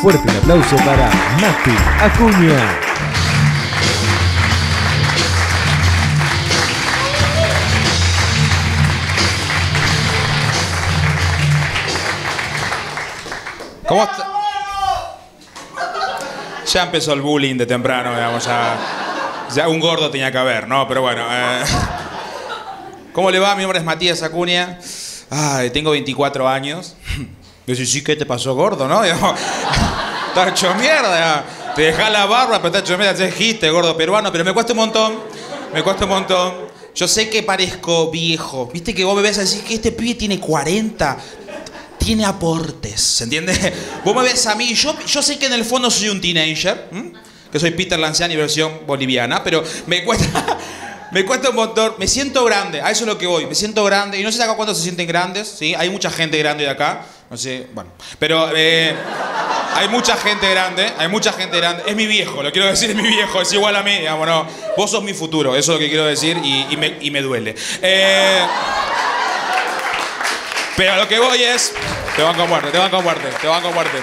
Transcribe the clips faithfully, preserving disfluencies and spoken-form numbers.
Fuerte el aplauso para Mati Acuña. ¿Cómo está? Ya empezó el bullying de temprano, digamos, ya, ya un gordo tenía que haber, ¿no? Pero bueno. Eh. ¿Cómo le va? Mi nombre es Matías Acuña. Ay, tengo veinticuatro años. Yo sí, sí, ¿qué te pasó, gordo, no? Digamos, estás hecho mierda. Te dejás la barba, pero estás hecho mierda. Te dijiste, gordo peruano, pero me cuesta un montón. Me cuesta un montón. Yo sé que parezco viejo. Viste que vos me ves a decir que este pibe tiene cuarenta. Tiene aportes, ¿se entiende? Vos me ves a mí, yo, yo sé que en el fondo soy un teenager, ¿m? Que soy Peter Lanziani versión boliviana, pero me cuesta, me cuesta un montón, me siento grande, a eso es lo que voy, me siento grande, y no sé acá cuántos se sienten grandes, ¿sí? Hay mucha gente grande de acá, no sé, bueno, pero eh, hay mucha gente grande, hay mucha gente grande, es mi viejo, lo quiero decir, es mi viejo, es igual a mí, digamos, no, vos sos mi futuro, eso es lo que quiero decir, y, y, me, y me duele. Eh, Pero a lo que voy es... Te van con muerte, te van con muerte, te van con muerte.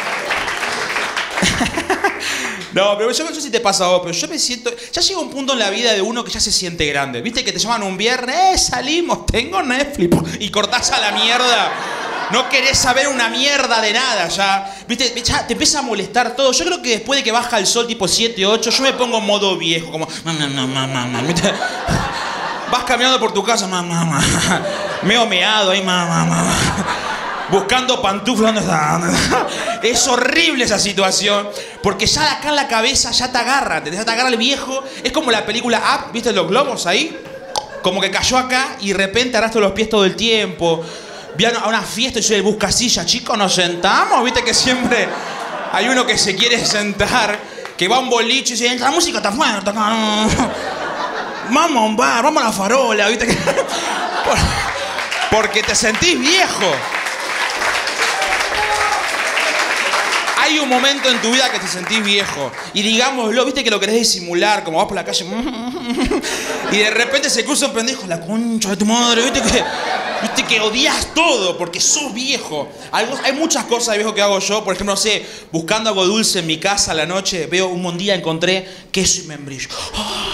No, pero yo no sé si te pasa a vos, pero yo me siento... Ya llega un punto en la vida de uno que ya se siente grande. ¿Viste que te llaman un viernes? ¡Eh, salimos! Tengo Netflix. Y cortás a la mierda. No querés saber una mierda de nada ya. ¿Viste? Ya te empieza a molestar todo. Yo creo que después de que baja el sol tipo siete, ocho, yo me pongo en modo viejo. Como... ¿Viste? Vas caminando por tu casa, mamá, mamá. Meo meado ahí, mamá, mamá. Buscando pantuflas, ¿dónde está? ¿Dónde está? Es horrible esa situación, porque ya acá en la cabeza ya te agarra, te, te agarra el viejo. Es como la película Up, ¿viste los globos ahí? Como que cayó acá y de repente arrastro los pies todo el tiempo. Vi a una fiesta y soy el buscasilla, chicos, nos sentamos, ¿viste que siempre hay uno que se quiere sentar, que va a un boliche y dice, la música está fuerte acá. Vamos a un bar, vamos a la farola, ¿viste? Porque te sentís viejo. Hay un momento en tu vida que te sentís viejo. Y digámoslo, ¿viste que lo querés disimular? Como vas por la calle. Y de repente se cruza un pendejo, la concha de tu madre, ¿viste que, viste que odias todo porque sos viejo? Algo, hay muchas cosas de viejo que hago yo. Por ejemplo, no sé, buscando algo dulce en mi casa a la noche, veo un buen día encontré queso y membrillo. Oh.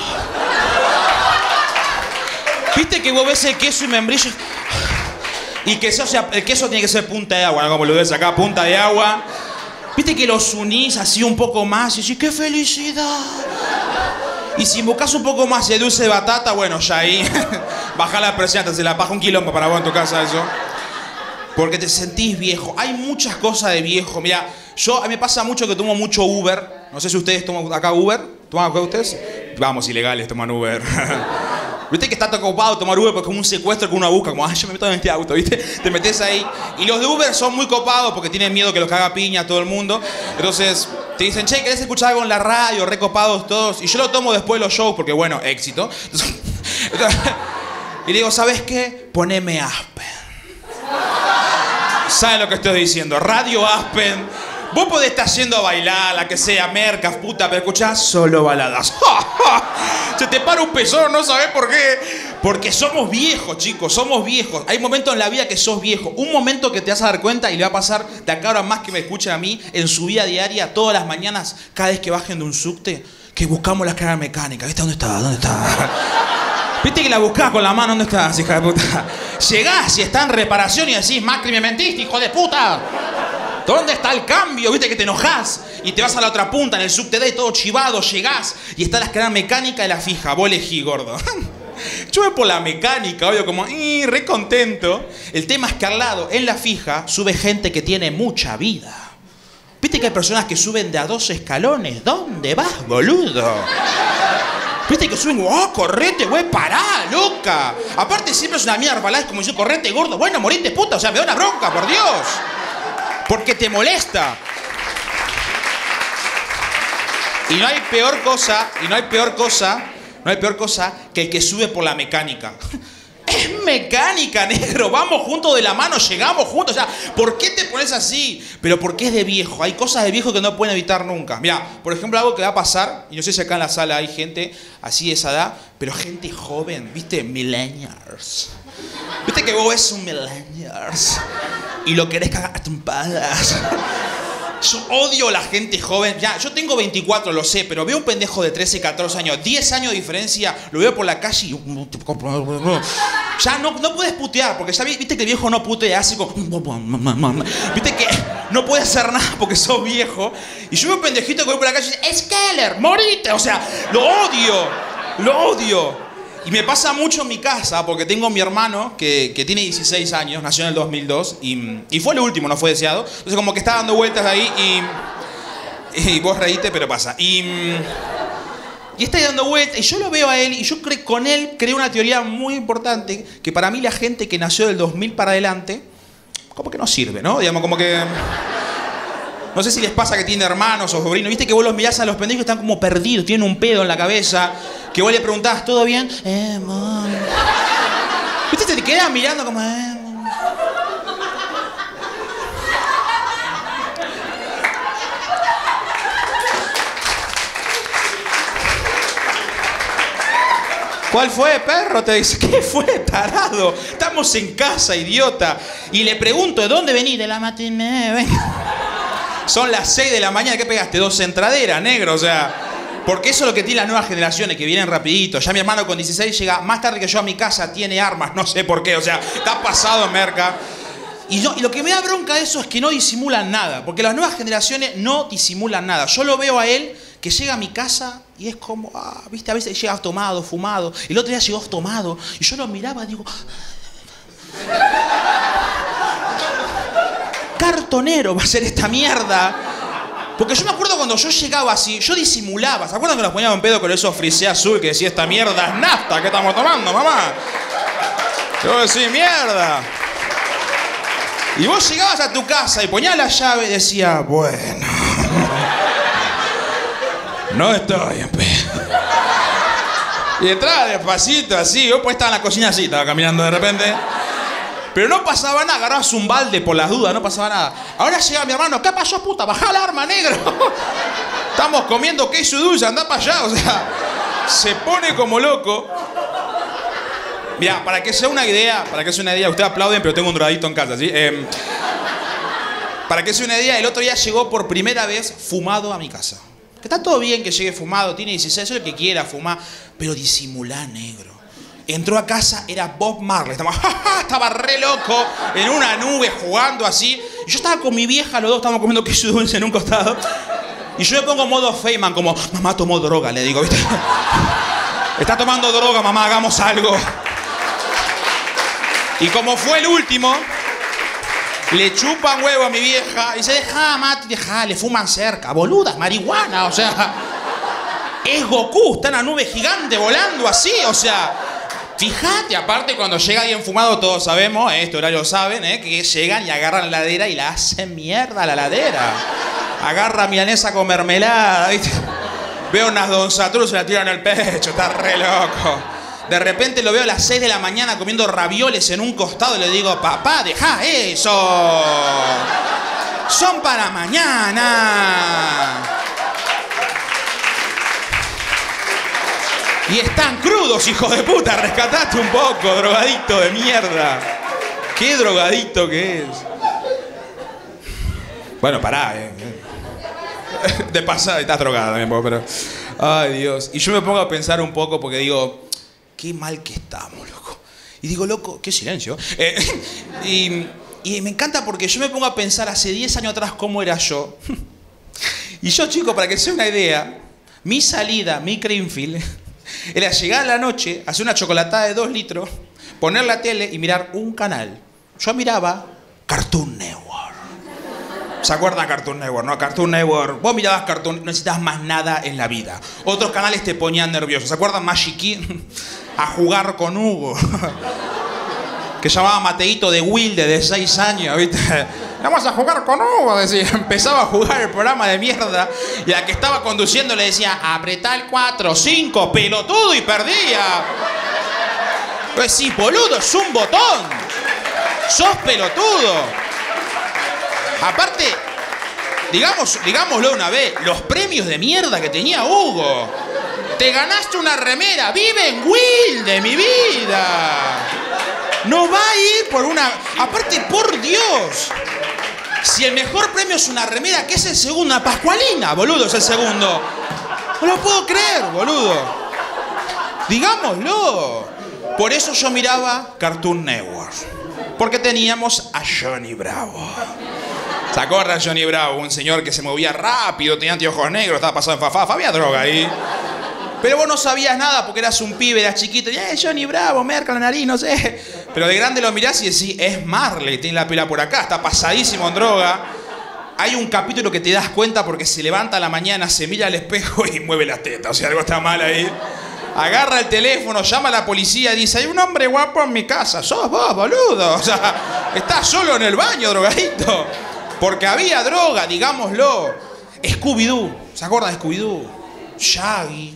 ¿Viste que vos ves el queso y membrillo? Y que eso sea, el queso tiene que ser punta de agua, ¿no? Como lo ves acá, punta de agua. ¿Viste que los unís así un poco más y decís, ¡qué felicidad! Y si buscas un poco más de dulce de batata, bueno, ya ahí baja la presión, te se la paja un quilombo para vos en tu casa eso. Porque te sentís viejo. Hay muchas cosas de viejo. Mira, yo, a mí me pasa mucho que tomo mucho Uber. No sé si ustedes toman acá Uber. ¿Toman acá ustedes? Vamos, ilegales, toman Uber. ¿Viste que está todo ocupado tomar Uber porque es como un secuestro que uno busca? Como, ay, yo me meto en este auto, ¿viste? Te metes ahí. Y los de Uber son muy copados porque tienen miedo que los caga piña todo el mundo. Entonces, te dicen, che, ¿querés escuchar algo en la radio? Recopados todos. Y yo lo tomo después de los shows porque, bueno, éxito. Entonces, y le digo, ¿sabes qué? Poneme Aspen. ¿Sabes lo que estoy diciendo? Radio Aspen. Vos podés estar yendo a bailar, la que sea, mercas, puta, pero escuchás solo baladas. Se te para un pezón, no sabés por qué. Porque somos viejos, chicos, somos viejos. Hay momentos en la vida que sos viejo. Un momento que te vas a dar cuenta y le va a pasar de acá ahora más que me escuchen a mí en su vida diaria, todas las mañanas, cada vez que bajen de un subte, que buscamos la escalera mecánica. ¿Viste dónde está? ¿Dónde está? ¿Viste que la buscás con la mano? ¿Dónde estás, hija de puta? Llegás y está en reparación y decís, Macri, me mentiste, hijo de puta. ¿Dónde está el cambio? ¿Viste que te enojás? Y te vas a la otra punta, en el subte D, todo chivado, llegás y está la escalera mecánica y la fija. Vos elegí, gordo. Yo voy por la mecánica, obvio, como, ¡y, re contento! El tema es que al lado, en la fija, sube gente que tiene mucha vida. ¿Viste que hay personas que suben de a dos escalones? ¿Dónde vas, boludo? ¿Viste que suben, oh, correte, güey, pará, loca? Aparte siempre es una mierda, es como diciendo, correte, gordo, bueno, morite, puta, o sea, me da una bronca, por Dios. Porque te molesta. Y no hay peor cosa, y no hay peor cosa, no hay peor cosa que el que sube por la mecánica. Es mecánica, negro, vamos juntos de la mano, llegamos juntos. O sea, ¿por qué te pones así? Pero porque es de viejo, hay cosas de viejo que no pueden evitar nunca. Mira, por ejemplo, algo que va a pasar, y no sé si acá en la sala hay gente así de esa edad, pero gente joven, ¿viste? Millennials. ¿Viste que vos ves un millennials? Y lo querés cagar a trompadas. Yo odio a la gente joven. Ya, yo tengo veinticuatro, lo sé, pero veo un pendejo de trece, catorce años, diez años de diferencia, lo veo por la calle y... Ya no, no puedes putear, porque ya viste que el viejo no putea, así como... Viste que no puede hacer nada porque sos viejo. Y yo veo un pendejito que voy por la calle y dice, ¡Skeller, morite! O sea, lo odio, lo odio. Y me pasa mucho en mi casa, porque tengo a mi hermano que, que tiene dieciséis años, nació en el dos mil dos, y, y fue el último, no fue deseado. Entonces como que está dando vueltas ahí y... Y vos reíste, pero pasa. Y, y está ahí dando vueltas, y yo lo veo a él, y yo creo, con él creo una teoría muy importante, que para mí la gente que nació del dos mil para adelante, como que no sirve, ¿no? Digamos, como que... No sé si les pasa que tiene hermanos o sobrinos. Viste que vos los mirás a los pendejos que están como perdidos, tienen un pedo en la cabeza. Que vos le preguntás, ¿todo bien? Eh, mami. Viste, te quedan mirando como... Eh, mami. ¿Cuál fue, perro? Te dice, ¿qué fue, tarado? Estamos en casa, idiota. Y le pregunto, ¿de dónde venís? De la matiné, ven. Son las seis de la mañana, ¿qué pegaste? Dos entraderas, negro, o sea... Porque eso es lo que tienen las nuevas generaciones, que vienen rapidito. Ya mi hermano con dieciséis llega más tarde que yo a mi casa, tiene armas, no sé por qué, o sea, está pasado en merca. Y, yo, y lo que me da bronca de eso es que no disimulan nada, porque las nuevas generaciones no disimulan nada. Yo lo veo a él, que llega a mi casa y es como, ah, viste, a veces llega tomado, fumado. El otro día llegó tomado, y yo lo miraba y digo... Cartonero va a ser esta mierda. Porque yo me acuerdo cuando yo llegaba así, yo disimulaba. ¿Se acuerdan que nos poníamos en pedo con esos frisé azul que decía esta mierda es nafta que estamos tomando, mamá? Yo decía, mierda. Y vos llegabas a tu casa y ponías la llave y decías, bueno, no estoy en pedo. Y entraba despacito así, vos pues estaba en la cocina así, estaba caminando de repente. Pero no pasaba nada, agarrabas un balde por las dudas, no pasaba nada. Ahora llega mi hermano, ¿qué pasó, puta? Bajá el arma, negro. Estamos comiendo queso dulce, andá para allá, o sea, se pone como loco. Mirá, para que sea una idea, para que sea una idea, ustedes aplauden, pero tengo un drogadito en casa, ¿sí? Eh, para que sea una idea, el otro día llegó por primera vez fumado a mi casa. Que está todo bien que llegue fumado, tiene dieciséis, es el que quiera fumar, pero disimulá, negro. Entró a casa, era Bob Marley. Estaba, estaba re loco, en una nube, jugando así. Y yo estaba con mi vieja, los dos estábamos comiendo queso dulce en un costado. Y yo me pongo modo Feynman, como, mamá tomó droga, le digo, ¿viste? Está tomando droga, mamá, hagamos algo. Y como fue el último, le chupan huevo a mi vieja y dice, deja, Mati, deja, le fuman cerca. Boluda, marihuana, o sea... Es Goku, está en la nube gigante volando así, o sea... Fíjate, aparte cuando llega alguien fumado, todos sabemos, eh, este horario lo saben, eh, que llegan y agarran la ladera y la hacen mierda a la ladera. Agarra milanesa con mermelada, ¿viste? Veo unas Don Saturno, se la tiran en el pecho, está re loco. De repente lo veo a las seis de la mañana comiendo ravioles en un costado y le digo, papá, deja eso. Son para mañana. Y están crudos, hijos de puta, rescatate un poco, drogadito de mierda. Qué drogadito que es. Bueno, pará, eh. De pasada, estás drogada también, pero... Ay, Dios. Y yo me pongo a pensar un poco porque digo, qué mal que estamos, loco. Y digo, loco, qué silencio. Eh, y, y me encanta porque yo me pongo a pensar hace diez años atrás cómo era yo. Y yo, chicos, para que sea una idea, mi salida, mi Creamfield... Era llegar a la noche, hacer una chocolatada de dos litros, poner la tele y mirar un canal. Yo miraba Cartoon Network. ¿Se acuerdan Cartoon Network? No, Cartoon Network. Vos mirabas Cartoon, no necesitabas más nada en la vida. Otros canales te ponían nervioso. ¿Se acuerdan Magic Kid? A jugar con Hugo. Que llamaba Mateito de Wilde, de seis años, ¿viste? Vamos a jugar con Hugo, decía. Empezaba a jugar el programa de mierda y a la que estaba conduciendo le decía, apretá el cuatro, cinco, pelotudo, y perdía. Pues sí, boludo, es un botón. Sos pelotudo. Aparte, digamos, digámoslo una vez, los premios de mierda que tenía Hugo. Te ganaste una remera, vive en Wilde, mi vida. No va a ir por una... Aparte, por Dios. Si el mejor premio es una remera, ¿qué es el segundo? Una pascualina, boludo, es el segundo. No lo puedo creer, boludo. Digámoslo. Por eso yo miraba Cartoon Network. Porque teníamos a Johnny Bravo. ¿Se acuerdan de Johnny Bravo? Un señor que se movía rápido, tenía anteojos negros, estaba pasado en fafafa, había droga ahí. Pero vos no sabías nada porque eras un pibe, eras chiquito, y eh, Johnny Bravo, merca la nariz, no sé. Pero de grande lo mirás y decís, es Marley, tiene la pila por acá, está pasadísimo en droga. Hay un capítulo que te das cuenta porque se levanta a la mañana, se mira al espejo y mueve las tetas, o sea, algo está mal ahí. Agarra el teléfono, llama a la policía y dice, hay un hombre guapo en mi casa, sos vos, boludo. O sea, estás solo en el baño, drogadito. Porque había droga, digámoslo. Scooby-Doo, ¿se acuerdan de Scooby-Doo? Shaggy.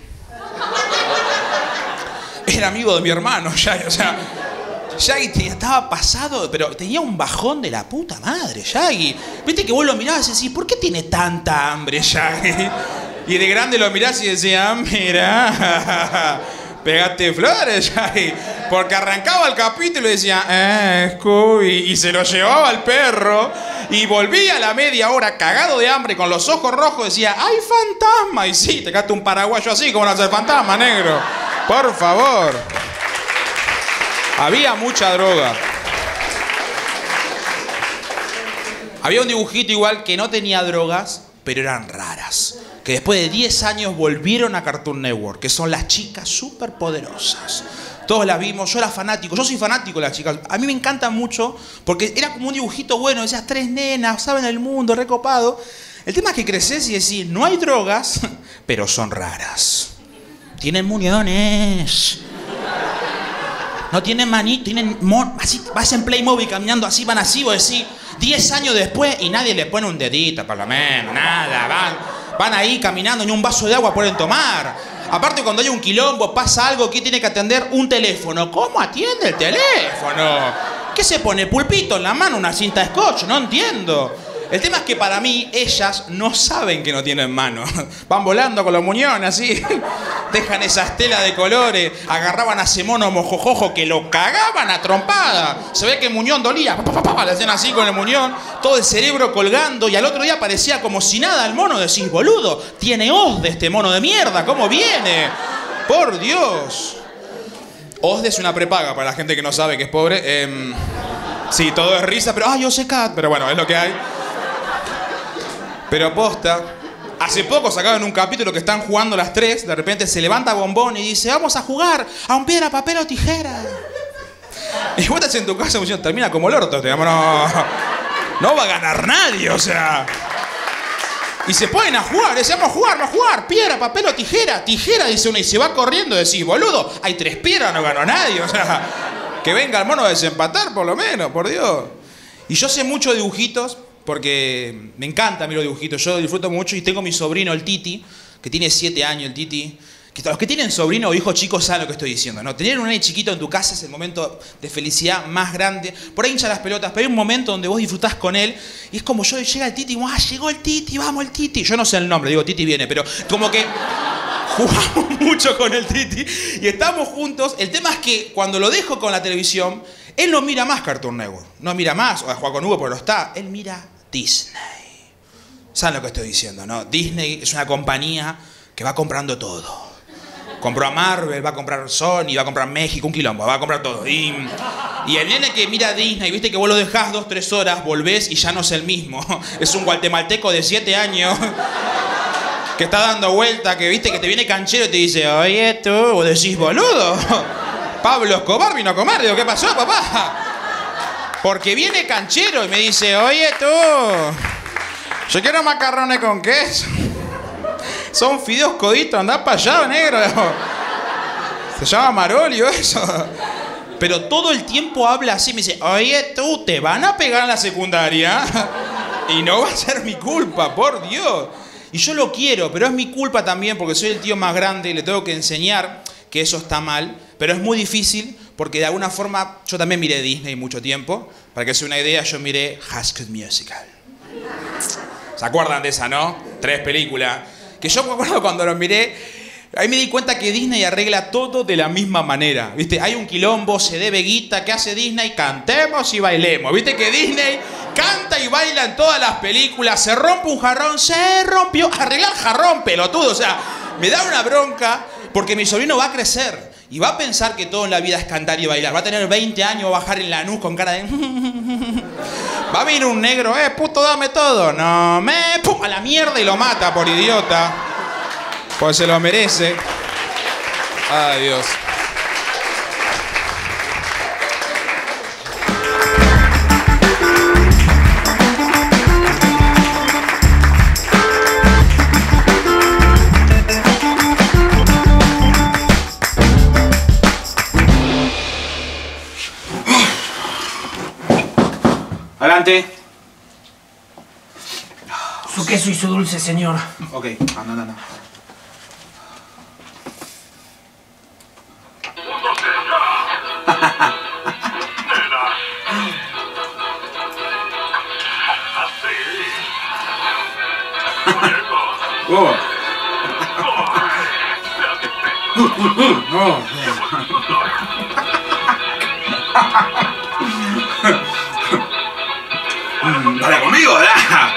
Era amigo de mi hermano, Shaggy, o sea, Shaggy estaba pasado, pero tenía un bajón de la puta madre, Shaggy. Viste que vos lo mirabas y decís, ¿por qué tiene tanta hambre, Shaggy? Y de grande lo mirás y decías, mira, pegaste flores, Shaggy. Porque arrancaba el capítulo y decía, eh, Scooby, y se lo llevaba al perro. Y volvía a la media hora cagado de hambre con los ojos rojos, decía, ¡ay, fantasma! Y sí, te quedaste un paraguayo así, como no hace el fantasma, negro. Por favor. Había mucha droga. Había un dibujito igual que no tenía drogas, pero eran raras. Que después de diez años volvieron a Cartoon Network, que son las chicas superpoderosas. Todos las vimos, yo era fanático, yo soy fanático de las chicas. A mí me encantan mucho porque era como un dibujito bueno, esas tres nenas, saben el mundo, recopado. El tema es que creces y decís, no hay drogas, pero son raras. Tienen muñones. No tienen manito, tienen... Mon así, vas en Playmobil caminando así, van así, vos decís, diez años después y nadie les pone un dedito, por lo menos, nada, van, van ahí caminando, ni un vaso de agua pueden tomar. Aparte, cuando hay un quilombo, pasa algo, ¿qué tiene que atender? Un teléfono. ¿Cómo atiende el teléfono? ¿Qué se pone? ¿Pulpito en la mano? ¿Una cinta de scotch? No entiendo. El tema es que para mí, ellas no saben que no tienen mano. Van volando con los muñones así. Dejan esa estela de colores. Agarraban a ese mono mojojojo que lo cagaban a trompada. Se ve que el muñón dolía. Pa, pa, pa, pa, le hacían así con el muñón. Todo el cerebro colgando. Y al otro día parecía como si nada el mono. Decís, boludo, tiene Osde este mono de mierda. ¿Cómo viene? Por Dios. Osde es una prepaga para la gente que no sabe que es pobre. Eh, sí, todo es risa, pero... ¡ay, yo sé cat! Pero bueno, es lo que hay. Pero posta, hace poco sacaron un capítulo que están jugando las tres, de repente se levanta Bombón y dice, vamos a jugar a un piedra, papel o tijera. Y vos estás en tu casa diciendo, termina como el orto, digamos, no, no va a ganar nadie, o sea. Y se ponen a jugar, decían, vamos a jugar, vamos a jugar, piedra, papel o tijera. Tijera, dice uno, y se va corriendo, decís, boludo, hay tres piedras, no ganó nadie, o sea, que venga el mono a desempatar por lo menos, por Dios. Y yo sé muchos dibujitos, porque me encanta a mí los dibujitos, yo disfruto mucho y tengo mi sobrino, el Titi, que tiene siete años, el Titi. Que los que tienen sobrino o hijos chicos saben lo que estoy diciendo, ¿no? Tener un nene chiquito en tu casa es el momento de felicidad más grande. Por ahí hincha las pelotas, pero hay un momento donde vos disfrutás con él y es como yo, llega el Titi, ¡ah, llegó el Titi, vamos el Titi! Yo no sé el nombre, digo, Titi viene, pero como que jugamos mucho con el Titi y estamos juntos. El tema es que cuando lo dejo con la televisión, él no mira más Cartoon Network, no mira más, o a jugar con Hugo porque no está, él mira Disney. ¿Saben lo que estoy diciendo, no? Disney es una compañía que va comprando todo. Compró a Marvel, va a comprar Sony, va a comprar México, un quilombo, va a comprar todo. Y, y el nene que mira Disney, viste que vos lo dejás dos, tres horas, volvés y ya no es el mismo. Es un guatemalteco de siete años que está dando vuelta, que viste que te viene canchero y te dice, oye tú, vos decís, boludo, Pablo Escobar vino a comer. Digo, ¿qué pasó, papá? Porque viene canchero y me dice, oye tú, yo quiero macarrones con queso. Son fideos coditos, andá para allá, negro. Se llama Marolio eso. Pero todo el tiempo habla así, me dice, oye tú, te van a pegar en la secundaria y no va a ser mi culpa, por Dios. Y yo lo quiero, pero es mi culpa también porque soy el tío más grande y le tengo que enseñar que eso está mal. Pero es muy difícil porque de alguna forma yo también miré Disney mucho tiempo. Para que sea una idea, yo miré High School Musical. ¿Se acuerdan de esa, no? Tres películas. Que yo me acuerdo cuando lo miré, ahí me di cuenta que Disney arregla todo de la misma manera. ¿Viste? Hay un quilombo, se debe guita, ¿qué hace Disney? Cantemos y bailemos. ¿Viste que Disney Canta y baila en todas las películas. Se rompe un jarrón, se rompió. Arreglar jarrón, pelotudo. O sea, me da una bronca porque mi sobrino va a crecer y va a pensar que todo en la vida es cantar y bailar. Va a tener veinte años, va a bajar en Lanús con cara de... Va a venir un negro, eh, puto, dame todo. No, me... ¡Pum! A la mierda y lo mata por idiota. Pues se lo merece. Ay, Dios. Adelante. Su queso y su dulce, señor. Ok, anda, anda, anda. Oh. Dale conmigo, ¿verdad?